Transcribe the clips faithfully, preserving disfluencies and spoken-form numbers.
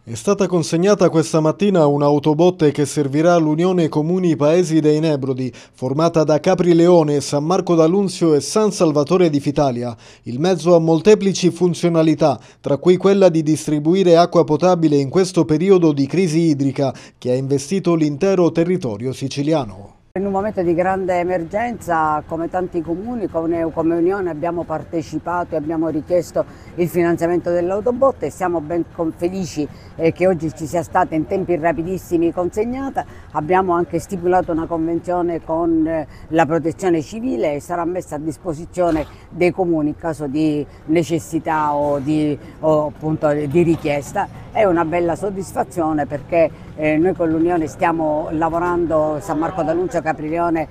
È stata consegnata questa mattina un'autobotte che servirà all'Unione Comuni Paesi dei Nebrodi, formata da Caprileone, San Marco d'Alunzio e San Salvatore di Fitalia. Il mezzo ha molteplici funzionalità, tra cui quella di distribuire acqua potabile in questo periodo di crisi idrica che ha investito l'intero territorio siciliano. In un momento di grande emergenza, come tanti comuni, come, come Unione abbiamo partecipato e abbiamo richiesto il finanziamento dell'autobotte e siamo ben felici eh, che oggi ci sia stata in tempi rapidissimi consegnata. Abbiamo anche stipulato una convenzione con eh, la protezione civile e sarà messa a disposizione dei comuni in caso di necessità o di, o, appunto, di richiesta. È una bella soddisfazione perché eh, noi con l'Unione stiamo lavorando San Marco d'Alunzio, Caprileone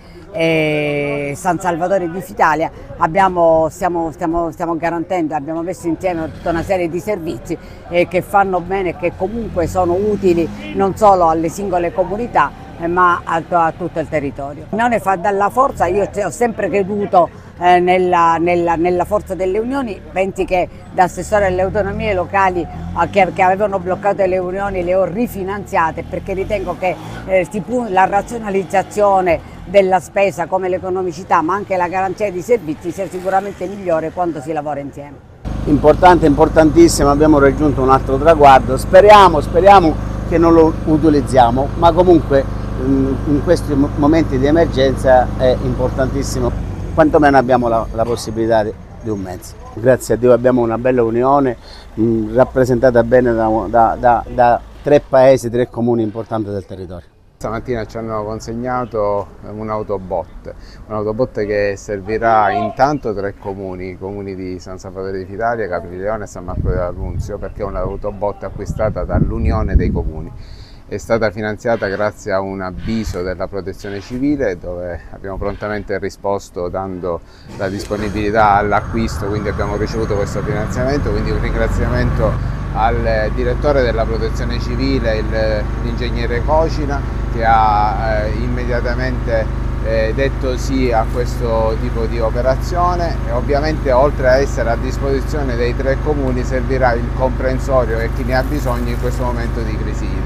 e San Salvatore di Fitalia, abbiamo, stiamo, stiamo, stiamo garantendo, abbiamo messo insieme tutta una serie di servizi eh, che fanno bene e che comunque sono utili non solo alle singole comunità eh, ma a, a tutto il territorio. L'Unione fa dalla forza, io ho sempre creduto eh, nella, nella, nella forza delle unioni, pensi che da assessore alle autonomie locali eh, che, che avevano bloccato le unioni le ho rifinanziate perché ritengo che eh, la razionalizzazione della spesa come l'economicità ma anche la garanzia di servizi sia sicuramente migliore quando si lavora insieme. Importante, importantissimo, abbiamo raggiunto un altro traguardo, speriamo, speriamo che non lo utilizziamo, ma comunque in questi momenti di emergenza è importantissimo, quantomeno abbiamo la, la possibilità di, di un mezzo. Grazie a Dio abbiamo una bella unione mh, rappresentata bene da, da, da, da tre paesi, tre comuni importanti del territorio. Stamattina ci hanno consegnato un'autobotte, un'autobotte che servirà intanto tre comuni, i comuni di San Salvatore di Fitalia, Caprileone e San Marco d'Alunzio, perché è un'autobotte acquistata dall'Unione dei Comuni. È stata finanziata grazie a un avviso della Protezione Civile dove abbiamo prontamente risposto dando la disponibilità all'acquisto, quindi abbiamo ricevuto questo finanziamento, quindi un ringraziamento al direttore della Protezione Civile, l'ingegnere Cocina, che ha eh, immediatamente eh, detto sì a questo tipo di operazione e ovviamente oltre a essere a disposizione dei tre comuni servirà il comprensorio e chi ne ha bisogno in questo momento di crisi.